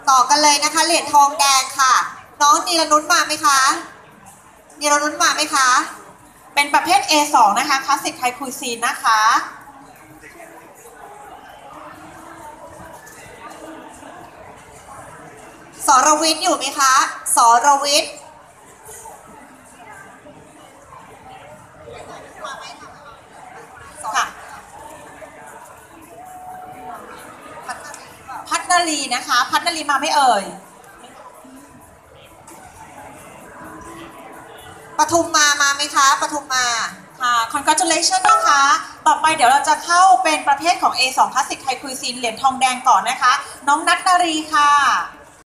ต่อกันเลยนะคะเหรียญทองแดงค่ะน้องนีรนุชมาไหมคะนีรนุชมาไหมคะเป็นประเภท A2 นะคะคลาสสิกไทยคุยซีนนะคะสรวิทย์อยู่ไหมคะสรวิทย์ค่ะพัฒนาลีนะคะพัฒนาลีมาไม่เอ่ยปทุมมาไหมคะปทุมมาค่ะ congratulations นะคะต่อไปเดี๋ยวเราจะเข้าเป็นประเภทของ A2 คลาสสิกไทยคุยซีนเหรียญทองแดงก่อนนะคะน้องนัทนารีค่ะ